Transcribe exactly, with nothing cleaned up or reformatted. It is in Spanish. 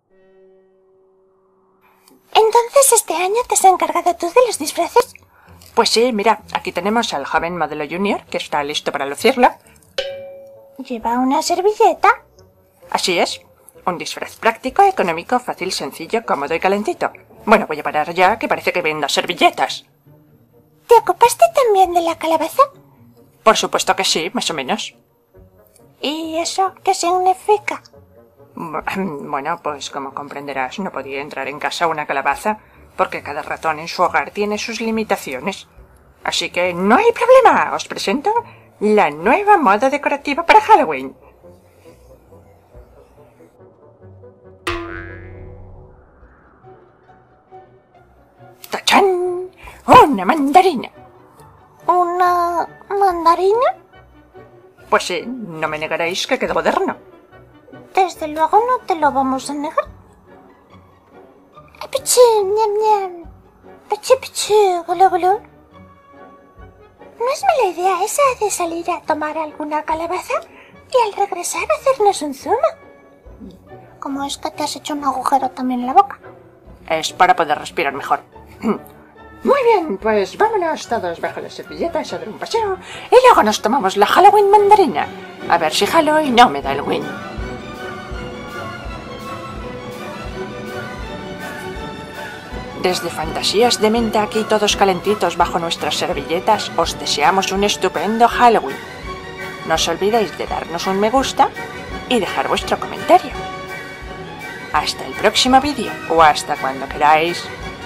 Entonces este año te has encargado tú de los disfraces. Pues sí, mira, aquí tenemos al joven modelo junior que está listo para lucirlo. ¿Lleva una servilleta? Así es, un disfraz práctico, económico, fácil, sencillo, cómodo y calentito. Bueno, voy a parar ya, que parece que vendo servilletas. ¿Te ocupaste también de la calabaza? Por supuesto que sí, más o menos. ¿Y eso qué significa? Bueno, pues como comprenderás, no podía entrar en casa una calabaza, porque cada ratón en su hogar tiene sus limitaciones. Así que no hay problema, os presento la nueva moda decorativa para Halloween. ¡Tachán! ¡Una mandarina! ¿Una mandarina? Pues sí, no me negaréis que quedó moderno. Desde luego no te lo vamos a negar. ¡Pichí, ñam, ñam! ¡Pichí, pichí, gulú, gulú! ¿No es mala idea esa de salir a tomar alguna calabaza y al regresar hacernos un zumo? ¿Cómo es que te has hecho un agujero también en la boca? Es para poder respirar mejor. Muy bien, pues vámonos todos bajo las servilletas a dar un paseo y luego nos tomamos la Halloween mandarina. A ver si jalo y no me da el win. Desde Fantasías de Mente, aquí todos calentitos bajo nuestras servilletas, os deseamos un estupendo Halloween. No os olvidéis de darnos un me gusta y dejar vuestro comentario. Hasta el próximo vídeo o hasta cuando queráis.